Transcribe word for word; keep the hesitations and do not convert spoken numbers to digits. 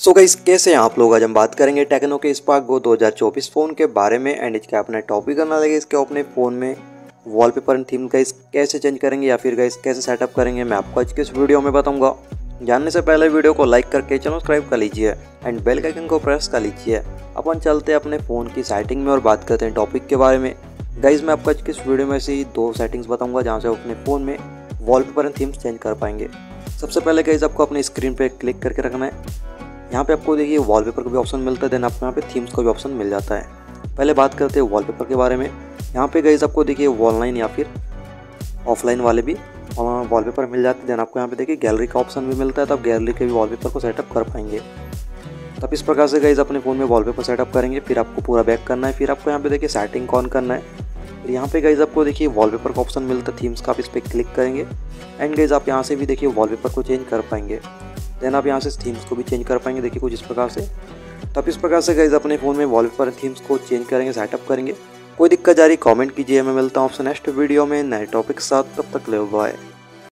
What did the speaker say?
So guys, कैसे हैं आप लोग। आज हम बात करेंगे टेक्नो के स्पार्क गो दो हज़ार चौबीस फ़ोन के बारे में। एंड इसका अपना टॉपिक करना लगे इसके अपने फ़ोन में वॉलपेपर एंड थीम गाइस कैसे चेंज करेंगे या फिर गाइस कैसे सेटअप करेंगे, मैं आपको आज के इस वीडियो में बताऊंगा। जानने से पहले वीडियो को लाइक करके चैनल सब्सक्राइब कर लीजिए एंड बेल के आइकन को प्रेस कर लीजिए। अपन चलते हैं अपने फ़ोन की सेटिंग में और बात करते हैं टॉपिक के बारे में। गाइस, मैं आपको आज के इस वीडियो में से दो सेटिंग्स बताऊँगा जहाँ से अपने फ़ोन में वॉलपेपर एंड थीम्स चेंज कर पाएंगे। सबसे पहले गाइस आपको अपनी स्क्रीन पर क्लिक करके रखना है। यहाँ पे आपको देखिए वॉलपेपर का भी ऑप्शन मिलता है, देन आपको यहाँ पे थीम्स का भी ऑप्शन मिल जाता है। पहले बात करते हैं वॉलपेपर के बारे में। यहाँ पे गाइस आपको देखिए ऑनलाइन या फिर ऑफलाइन वाले भी वॉलपेपर मिल जाते हैं। देन आपको यहाँ पे देखिए गैलरी का ऑप्शन भी मिलता है, तो आप गैलरी के भी वॉलपेपर को सेटअप कर पाएंगे। तब इस प्रकार से गाइस अपने फ़ोन में वॉलपेपर सेटअप करेंगे। फिर आपको पूरा बैक करना है, फिर आपको यहाँ पे देखिए सेटिंग ऑन करना है। फिर यहाँ पे गाइस आपको देखिए वॉलपेपर का ऑप्शन मिलता है, थीम्स का आप इस पर क्लिक करेंगे एंड गाइस आप यहाँ से भी देखिए वॉलपेपर को चेंज कर पाएंगे। देन आप यहाँ से थीम्स को भी चेंज कर पाएंगे, देखिए कुछ इस प्रकार से। तब इस प्रकार से गाइस अपने फ़ोन में वॉलपेपर थीम्स को चेंज करेंगे, सेटअप करेंगे। कोई दिक्कत जा रही कमेंट कीजिए। मैं मिलता हूँ आपसे नेक्स्ट वीडियो में नए टॉपिक के साथ। तब तक ले बाय।